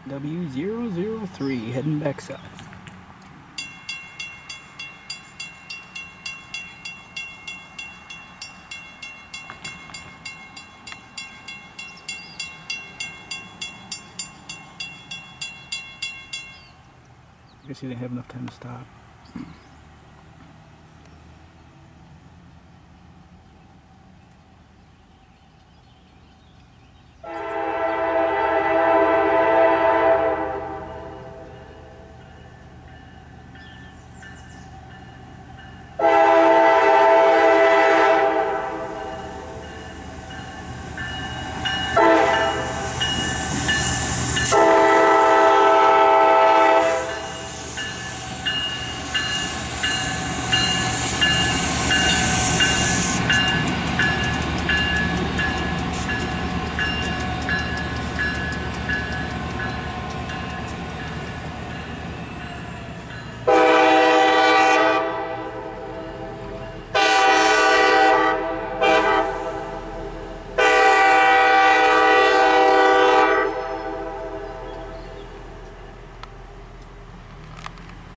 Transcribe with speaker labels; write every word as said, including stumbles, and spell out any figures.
Speaker 1: W zero zero three heading back south. I guess he didn't have enough time to stop.